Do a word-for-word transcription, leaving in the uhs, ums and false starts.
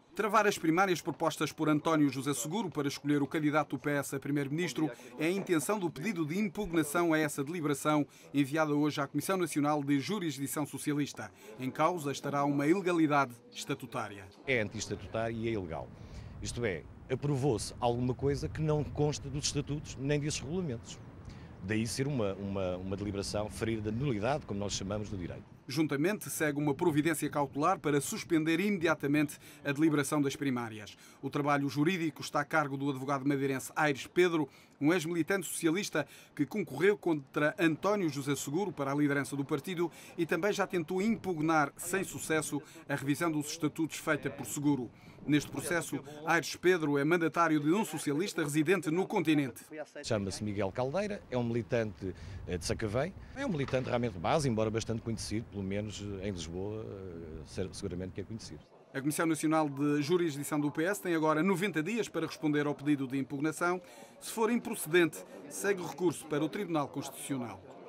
Travar as primárias propostas por António José Seguro para escolher o candidato do P S a primeiro-ministro é a intenção do pedido de impugnação a essa deliberação enviada hoje à Comissão Nacional de Jurisdição Socialista. Em causa estará uma ilegalidade estatutária. É anti-estatutário e é ilegal. Isto é, aprovou-se alguma coisa que não consta dos estatutos nem desses regulamentos. Daí ser uma, uma, uma deliberação ferida de nulidade, como nós chamamos do direito. Juntamente, segue uma providência cautelar para suspender imediatamente a deliberação das primárias. O trabalho jurídico está a cargo do advogado madeirense Aires Pedro, um ex-militante socialista que concorreu contra António José Seguro para a liderança do partido e também já tentou impugnar, sem sucesso, a revisão dos estatutos feita por Seguro. Neste processo, Aires Pedro é mandatário de um socialista residente no continente. Chama-se Miguel Caldeira, é um militante de Sacavém, é um militante realmente de base, embora bastante conhecido, pelo menos em Lisboa, seguramente que é conhecido. A Comissão Nacional de Jurisdição do P S tem agora noventa dias para responder ao pedido de impugnação. Se for improcedente, segue o recurso para o Tribunal Constitucional.